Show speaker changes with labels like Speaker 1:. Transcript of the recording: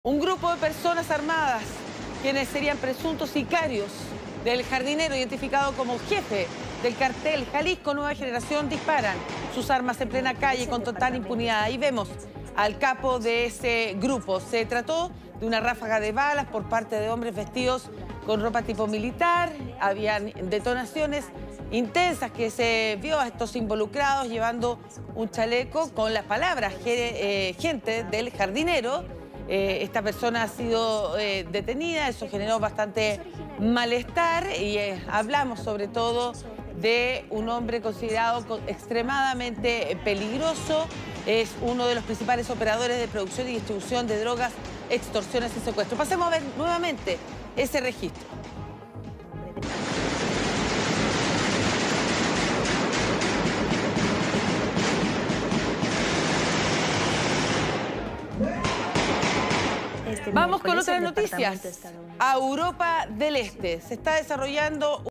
Speaker 1: Un grupo de personas armadas, quienes serían presuntos sicarios del jardinero identificado como jefe del cartel Jalisco Nueva Generación, disparan sus armas en plena calle con total impunidad. Ahí vemos al capo de ese grupo. Se trató de una ráfaga de balas por parte de hombres vestidos con ropa tipo militar. Habían detonaciones intensas que se vio a estos involucrados llevando un chaleco con las palabras gente del jardinero. Esta persona ha sido detenida, eso generó bastante malestar y hablamos sobre todo de un hombre considerado extremadamente peligroso. Es uno de los principales operadores de producción y distribución de drogas, extorsiones y secuestros. Pasemos a ver nuevamente ese registro. Vamos con otras noticias. A Europa del Este se está desarrollando